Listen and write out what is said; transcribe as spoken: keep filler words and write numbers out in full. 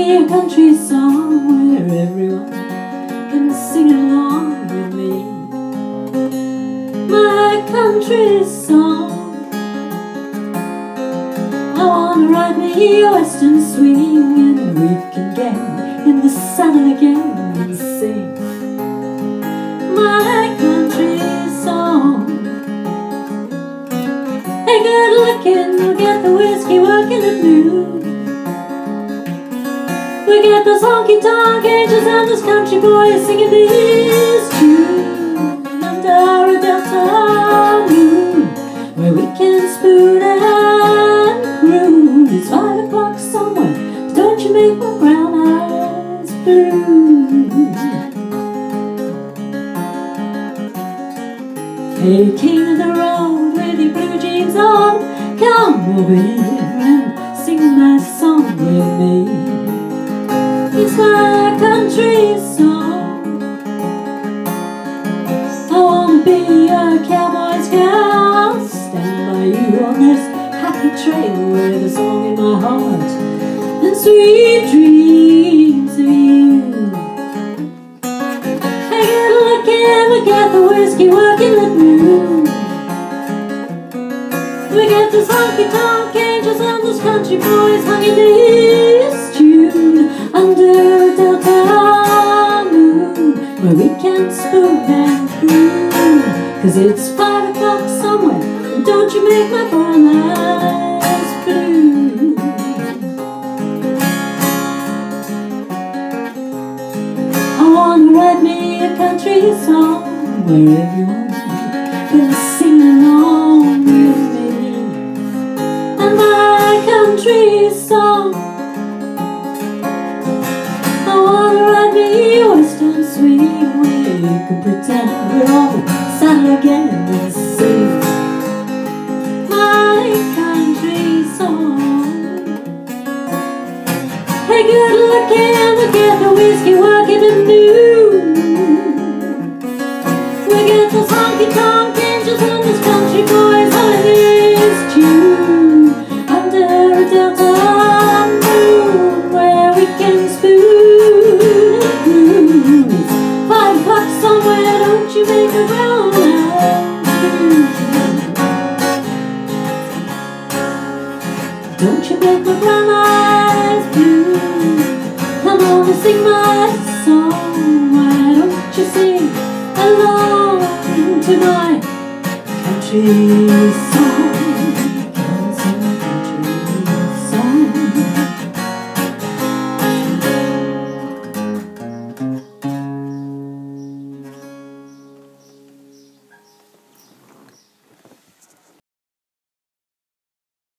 me a country song where everyone can sing along with me. My country song. I wanna ride me a western swing, and we can get in the saddle again and sing my country song. Hey, good looking, we'll get the whiskey working at noon. We get those honky-tonk angels and those country boys singing this tune under a delta moon, where we can spoon and croon. It's five o'clock somewhere, but don't you make my brown eyes blue. Hey, king of the road with your blue jeans on, come over here and sing my song with me. It's my country song. I wanna be a cowboy scout, stand by you on this happy trail with a song in my heart and sweet dreams of you. Hey, good looking, we get the whiskey working at noon. We get those honky-tonk angels and those country boys hugging this tune under a delta moon, where we can spoon and croon. Cause it's five o'clock somewhere, and don't you make my brown eyes blue. I wanna write me a country song where everyone can sing along with me. And my country song, I wanna ride me a western swing where you can pretend we're on the saddle again and sing my country song. Hey, good looking, we get the whiskey working at noon. We get those honky-tonk angels and those country boys humming this tune under a delta moon, where we can spoon and croon. It's five o'clock somewhere, don't you make a brown eyes blue. Don't you make my brown eyes blue. Come on and sing my song, why don't you sing along to my country song.